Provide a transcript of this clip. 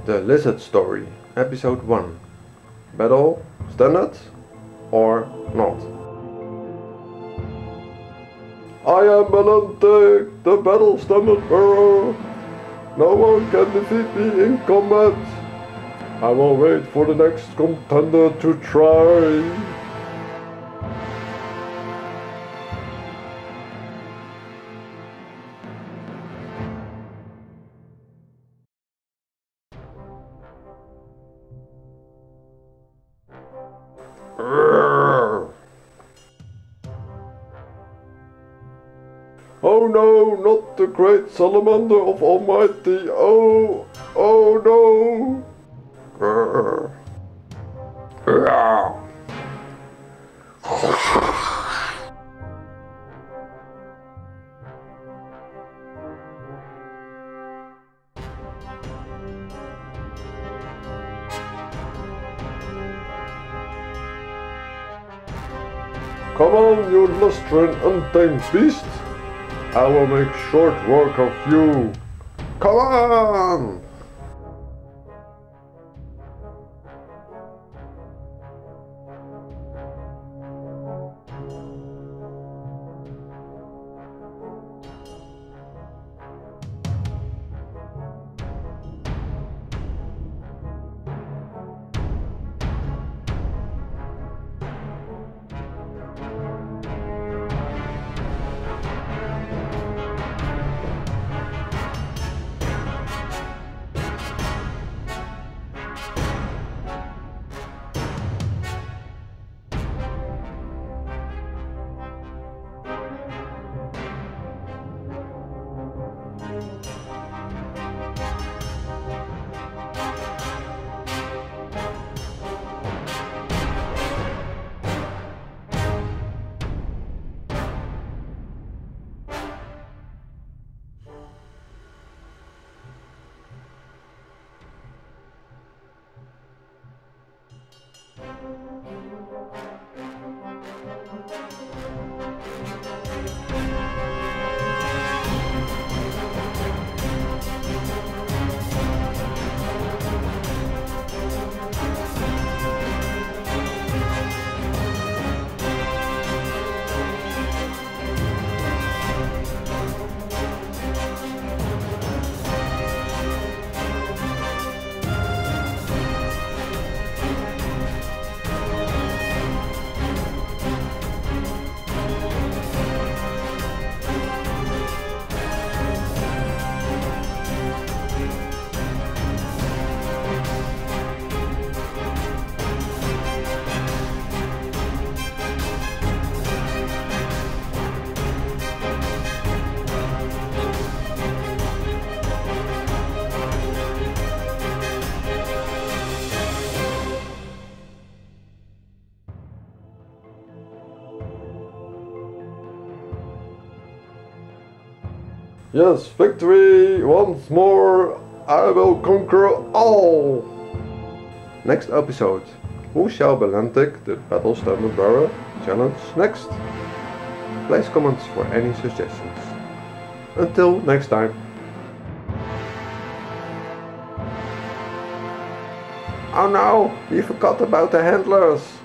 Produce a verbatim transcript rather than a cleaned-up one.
The Lizard Story, Episode one. Battle standard or not? I am Belentec, the battle standard bearer. No one can defeat me in combat. I will wait for the next contender to try. Oh no, not the great salamander of Almighty. Oh, oh no. Come on, you lustrous untamed beast! I will make short work of you! Come on! Yes, victory! Once more, I will conquer all! Next episode. Who shall Belentec, the battle standard bearer, challenge next? Place comments for any suggestions. Until next time. Oh no, we forgot about the handlers!